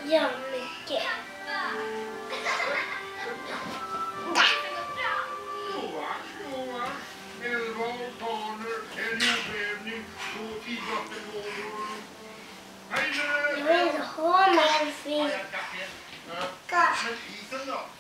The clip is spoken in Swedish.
Ja, mycket. Jag vill inte ha någon fisk.